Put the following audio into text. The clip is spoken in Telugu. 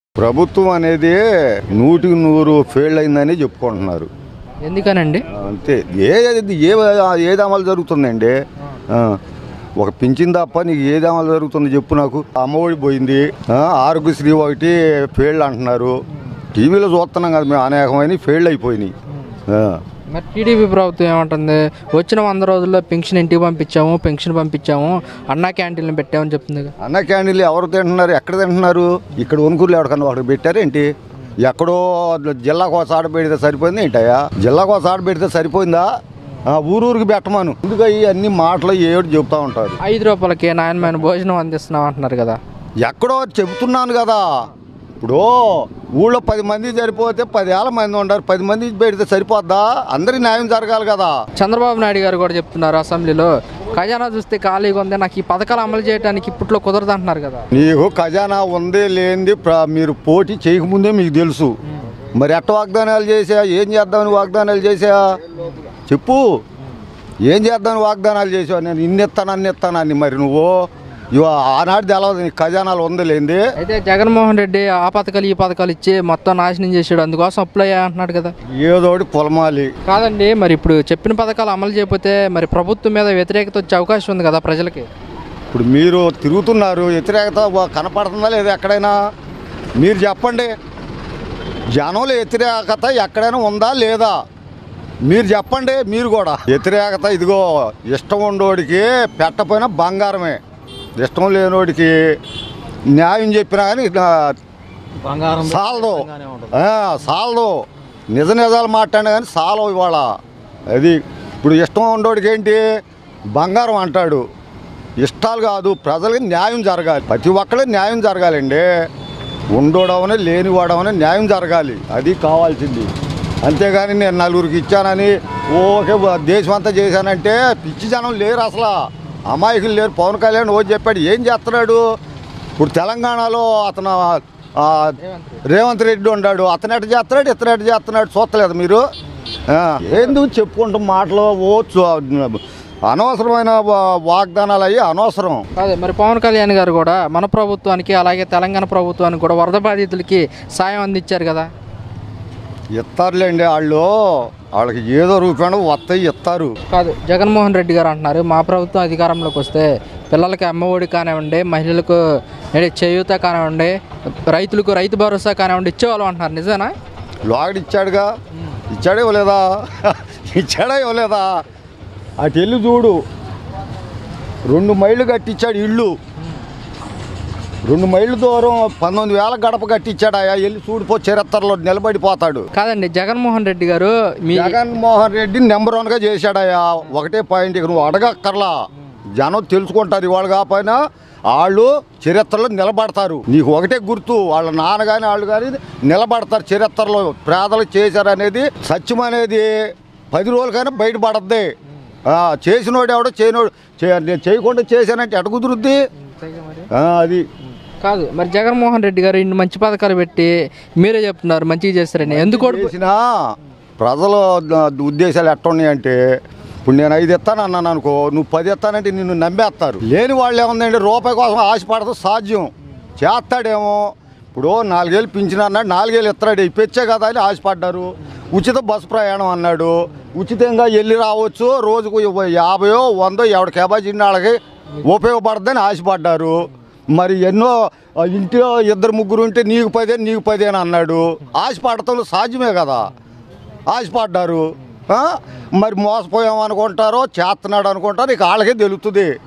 ప్రభుత్వం అనేది 100% ఫెయిల్ అయిందని చెప్పుకుంటున్నారు. ఎందుకనండి? అంతే. ఏది అమలు జరుగుతుందండి? ఒక పింఛన్ తప్ప నీకు ఏది అమలు జరుగుతుంది చెప్పు నాకు. అమ్మఒడి పోయింది, ఆరోగ్యశ్రీ ఒకటి ఫెయిల్ అంటున్నారు. టీవీలో చూస్తున్నాం కదా మేము, అనేకమైన ఫెయిల్ అయిపోయినాయి. మరి టీడీపీ ప్రభుత్వం ఏమంటుంది? వచ్చిన 100 రోజుల్లో పెన్షన్ ఇంటికి పంపించాము, అన్నా క్యాంటీన్లు పెట్టామని చెప్తుంది. అన్న క్యాంటీన్లు ఎవరు తింటున్నారు? ఎక్కడ తింటున్నారు? ఇక్కడ ఒనుకూరులో ఎవరికన్నా ఒకటి పెట్టారేంటి? ఎక్కడో జిల్లాకు ఒక సాట పెడితే సరిపోయింది ఏంటయ్యా? జిల్లాకు ఒక సాట పెడితే సరిపోయిందా? ఊరూరికి పెట్టమను. ఎందుకు అన్ని మాటలు ఏడు చెబుతూ ఉంటారు. 5 రూపాయలకి నాయనమైన భోజనం అందిస్తున్నాం అంటున్నారు కదా. ఎక్కడో చెబుతున్నాను కదా. ఇప్పుడు ఊళ్ళో 10 మంది సరిపోతే 10,000 మంది ఉంటారు. 10 మంది పెడితే సరిపోద్దా? అందరికి న్యాయం జరగాలి కదా. చంద్రబాబు నాయుడు గారు కూడా చెప్తున్నారు అసెంబ్లీలో, ఖజానా చూస్తే ఖాళీగా ఉంది, నాకు ఈ పథకాలు అమలు చేయడానికి ఇప్పట్లో కుదరదు అంటున్నారు కదా. నీకు ఖజానా ఉంది లేనిది మీరు పోటీ చేయకముందే మీకు తెలుసు. మరి ఎట్ట వాగ్దానాలు చేసా? ఏం చేద్దామని వాగ్దానాలు చేసా చెప్పు. ఏం చేద్దామని వాగ్దానాలు చేసావు? నేను ఇన్నిస్తాను మరి నువ్వు ఆనాడు తెలవదు నీకు ఖజానాలు ఉంది లేనిది. అయితే జగన్మోహన్ రెడ్డి ఆ పథకాలు ఈ పథకాలు ఇచ్చి మొత్తం నాశనం చేసాడు, అందుకోసం అప్లై అంటున్నాడు కదా. ఏదోటి పొలమాలి కాదండి, మరి ఇప్పుడు చెప్పిన పథకాలు అమలు చేయకపోతే మరి ప్రభుత్వం మీద వ్యతిరేకత వచ్చే అవకాశం ఉంది కదా ప్రజలకి. ఇప్పుడు మీరు తిరుగుతున్నారు, వ్యతిరేకత కనపడుతుందా లేదా ఎక్కడైనా? మీరు చెప్పండి, జనంలో వ్యతిరేకత ఎక్కడైనా ఉందా లేదా? మీరు చెప్పండి. మీరు కూడా వ్యతిరేకత ఇదిగో ఇష్టం ఉండోడికి పెట్టపోయినా బంగారమే, ఇష్టం లేనోడికి న్యాయం చెప్పినా కానీ సాలదు. నిజాలు మాట్లాడినా కానీ సాలవు ఇవాళ. అది ఇప్పుడు ఇష్టం ఉండోడికి ఏంటి బంగారం అంటాడు. ఇష్టాలు కాదు, ప్రజలకి న్యాయం జరగాలి. ప్రతి ఒక్కరికి న్యాయం జరగాలండి. ఉండోడవనే లేనివాడవనే న్యాయం జరగాలి. అది కావాల్సింది. అంతేగాని నేను నలుగురికి ఇచ్చానని ఓకే దేశం అంతా చేశానంటే పిచ్చి జనం లేరు, అసలు అమాయకులు లేరు. పవన్ కళ్యాణ్ ఓ చెప్పాడు, ఏం చేస్తున్నాడు? ఇప్పుడు తెలంగాణలో అతను రేవంత్ రెడ్డి ఉన్నాడు, అతను ఎట్ట చేస్తున్నాడు, ఇతను ఎట్ట చేస్తున్నాడు చూస్తలేదు మీరు? ఎందుకు చెప్పుకుంటాం మాటలు? అనవసరమైన వాగ్దానాలు అయ్యి అనవసరం. అదే మరి పవన్ కళ్యాణ్ గారు కూడా మన ప్రభుత్వానికి అలాగే తెలంగాణ ప్రభుత్వానికి కూడా వరద బాధితులకి సాయం అందించారు కదా. ఇస్తారులేండి, వాళ్ళకి ఏదో రూపాయలు వస్తాయి ఇస్తారు. కాదు, జగన్మోహన్ రెడ్డి గారు అంటున్నారు మా ప్రభుత్వం అధికారంలోకి వస్తే పిల్లలకి అమ్మఒడి కానివ్వండి, మహిళలకు చేయూత కానివ్వండి, రైతులకు రైతు భరోసా కానివ్వండి ఇచ్చేవాళ్ళం అంటున్నారు. నిజమేనా? లోగడి ఇచ్చాడుగా, ఇచ్చాడే ఇవ్వలేదా? ఇచ్చాడా ఇవ్వలేదా? అటు వెళ్ళి చూడు, 2 మైళ్ళు కట్టించాడు ఇళ్ళు. 2 మైళ్ళ దూరం 19,000 గడప కట్టించాడు. వెళ్ళి చూడిపో, చరిత్రలో నిలబడిపోతాడు. కాదండి, జగన్మోహన్ రెడ్డి గారు జగన్మోహన్ రెడ్డి నెంబర్ 1గా చేశాడయ్యా. ఒకటే పాయింట్, ఇక నువ్వు అడగక్కర్లా, జనం తెలుసుకుంటారు. ఇవాళ కాకపోయినా వాళ్ళు చరిత్రలో నిలబడతారు. నీకు ఒకటే గుర్తు, వాళ్ళ నాన్న కానీ వాళ్ళు కానీ నిలబడతారు చరిత్రలో. పేదలకు చేశారనేది సత్యం అనేది 10 రోజులకైనా బయటపడద్ది. చేసినోడు ఎవడో నేను చేయకుండా చేశానంటే ఎట కుదురుద్ది? అది కాదు. మరి జగన్మోహన్ రెడ్డి గారు ఇన్ని మంచి పథకాలు పెట్టి మీరే చెప్తున్నారు మంచిగా చేస్తారని, ఎందుకు చేసినా ప్రజల ఉద్దేశాలు ఎట్టున్నాయంటే, ఇప్పుడు నేను 5 ఇస్తాను అన్నాను అనుకో, నువ్వు 10 ఇస్తానంటే నిన్ను నమ్మేస్తారు. లేని వాళ్ళు ఏముందండి, రూపాయి కోసం ఆశపడతాం సాధ్యం చేస్తాడేమో. ఇప్పుడు 4 ఏళ్ళు పింఛన్ అన్నాడు, 4 ఏళ్ళు ఇస్తాడు, ఇప్పించే కదా అని ఆశపడ్డారు. ఉచిత బస్సు ప్రయాణం అన్నాడు, ఉచితంగా వెళ్ళి రావచ్చు, రోజుకు 50 100 ఎవడి కేబాజీ వాళ్ళకి ఉపయోగపడద్దని ఆశపడ్డారు. మరి ఎన్నో ఇంట్లో 2 3 ఉంటే నీకు 10 అని అన్నాడు. ఆశపడటంలో సాధ్యమే కదా, ఆశపడ్డారు. మరి మోసపోయాం అనుకుంటారో చేస్తున్నాడు అనుకుంటారో ఇక వాళ్ళకే తెలుస్తుంది.